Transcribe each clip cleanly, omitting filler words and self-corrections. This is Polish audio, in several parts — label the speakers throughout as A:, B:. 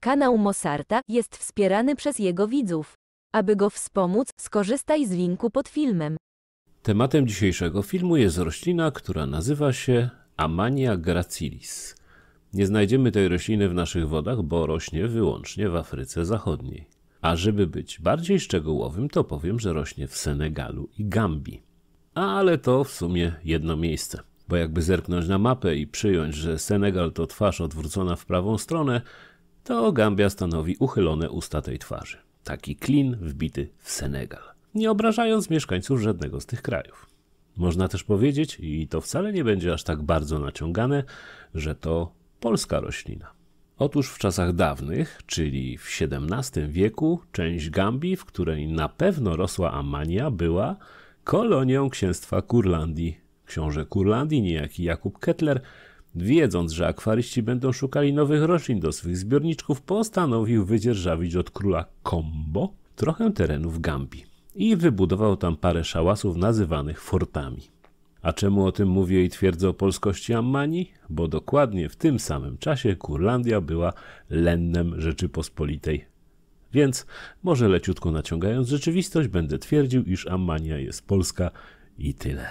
A: Kanał Mosarta jest wspierany przez jego widzów. Aby go wspomóc, skorzystaj z linku pod filmem.
B: Tematem dzisiejszego filmu jest roślina, która nazywa się Amannia gracilis. Nie znajdziemy tej rośliny w naszych wodach, bo rośnie wyłącznie w Afryce Zachodniej. A żeby być bardziej szczegółowym, to powiem, że rośnie w Senegalu i Gambii. Ale to w sumie jedno miejsce. Bo jakby zerknąć na mapę i przyjąć, że Senegal to twarz odwrócona w prawą stronę, to Gambia stanowi uchylone usta tej twarzy. Taki klin wbity w Senegal, nie obrażając mieszkańców żadnego z tych krajów. Można też powiedzieć, i to wcale nie będzie aż tak bardzo naciągane, że to polska roślina. Otóż w czasach dawnych, czyli w XVII wieku, część Gambii, w której na pewno rosła Amannia, była kolonią księstwa Kurlandii. Książę Kurlandii, niejaki Jakub Kettler, wiedząc, że akwaryści będą szukali nowych roślin do swych zbiorniczków, postanowił wydzierżawić od króla Kombo trochę terenu w Gambii i wybudował tam parę szałasów nazywanych fortami. A czemu o tym mówię i twierdzę o polskości Ammanii? Bo dokładnie w tym samym czasie Kurlandia była lennem Rzeczypospolitej. Więc, może leciutko naciągając rzeczywistość, będę twierdził, iż Ammania jest polska i tyle.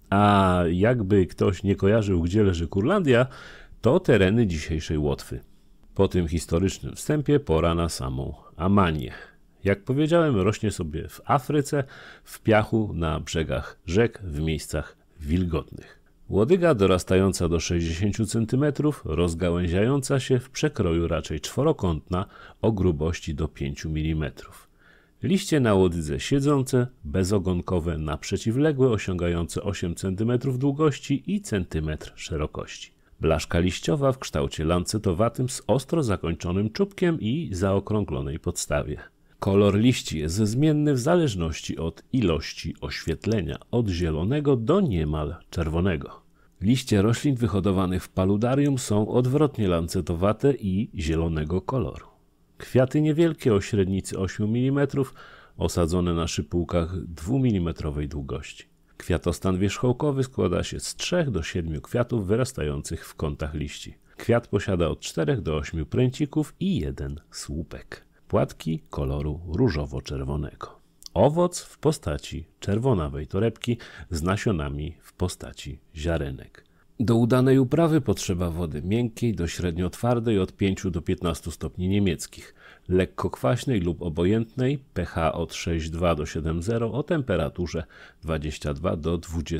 B: A jakby ktoś nie kojarzył, gdzie leży Kurlandia, to tereny dzisiejszej Łotwy. Po tym historycznym wstępie pora na samą Amannię. Jak powiedziałem, rośnie sobie w Afryce, w piachu, na brzegach rzek, w miejscach wilgotnych. Łodyga dorastająca do 60 cm, rozgałęziająca się w przekroju raczej czworokątna o grubości do 5 mm. Liście na łodydze siedzące, bezogonkowe, naprzeciwległe, osiągające 8 cm długości i centymetr szerokości. Blaszka liściowa w kształcie lancetowatym z ostro zakończonym czubkiem i zaokrąglonej podstawie. Kolor liści jest zmienny w zależności od ilości oświetlenia, od zielonego do niemal czerwonego. Liście roślin wyhodowanych w paludarium są odwrotnie lancetowate i zielonego koloru. Kwiaty niewielkie o średnicy 8 mm, osadzone na szypułkach 2 mm długości. Kwiatostan wierzchołkowy składa się z 3 do 7 kwiatów wyrastających w kątach liści. Kwiat posiada od 4 do 8 pręcików i 1 słupek. Płatki koloru różowo-czerwonego. Owoc w postaci czerwonawej torebki z nasionami w postaci ziarenek. Do udanej uprawy potrzeba wody miękkiej do średnio twardej od 5 do 15 stopni niemieckich, lekko kwaśnej lub obojętnej, pH od 6,2 do 7,0 o temperaturze 22 do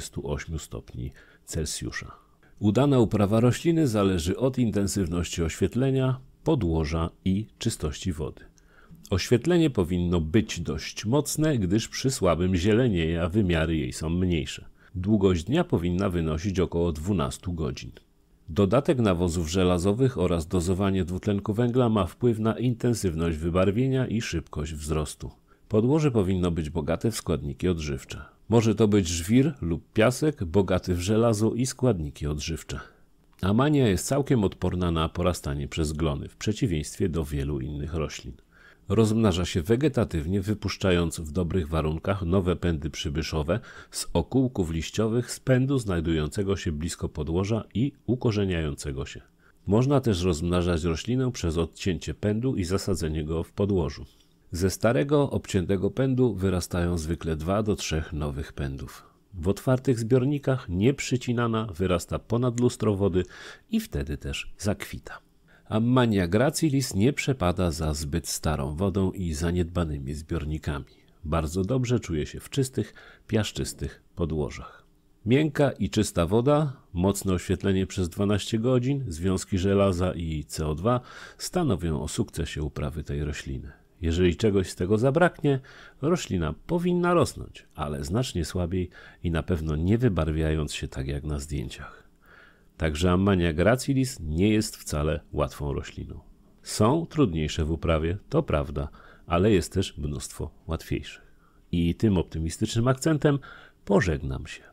B: 28 stopni Celsjusza. Udana uprawa rośliny zależy od intensywności oświetlenia, podłoża i czystości wody. Oświetlenie powinno być dość mocne, gdyż przy słabym zielenieje, a wymiary jej są mniejsze. Długość dnia powinna wynosić około 12 godzin. Dodatek nawozów żelazowych oraz dozowanie dwutlenku węgla ma wpływ na intensywność wybarwienia i szybkość wzrostu. Podłoże powinno być bogate w składniki odżywcze. Może to być żwir lub piasek bogaty w żelazo i składniki odżywcze. Amannia jest całkiem odporna na porastanie przez glony, w przeciwieństwie do wielu innych roślin. Rozmnaża się wegetatywnie, wypuszczając w dobrych warunkach nowe pędy przybyszowe z okółków liściowych z pędu znajdującego się blisko podłoża i ukorzeniającego się. Można też rozmnażać roślinę przez odcięcie pędu i zasadzenie go w podłożu. Ze starego, obciętego pędu wyrastają zwykle 2 do 3 nowych pędów. W otwartych zbiornikach nieprzycinana wyrasta ponad lustro wody i wtedy też zakwita. Amannia gracilis nie przepada za zbyt starą wodą i zaniedbanymi zbiornikami. Bardzo dobrze czuje się w czystych, piaszczystych podłożach. Miękka i czysta woda, mocne oświetlenie przez 12 godzin, związki żelaza i CO2 stanowią o sukcesie uprawy tej rośliny. Jeżeli czegoś z tego zabraknie, roślina powinna rosnąć, ale znacznie słabiej i na pewno nie wybarwiając się tak jak na zdjęciach. Także Amannia gracilis nie jest wcale łatwą rośliną. Są trudniejsze w uprawie, to prawda, ale jest też mnóstwo łatwiejszych. I tym optymistycznym akcentem pożegnam się.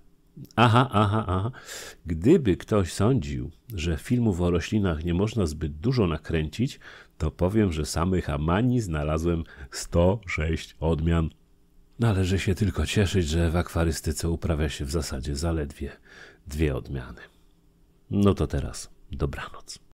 B: Aha. Gdyby ktoś sądził, że filmów o roślinach nie można zbyt dużo nakręcić, to powiem, że samych Amanii znalazłem 106 odmian. Należy się tylko cieszyć, że w akwarystyce uprawia się w zasadzie zaledwie 2 odmiany. No to teraz dobranoc.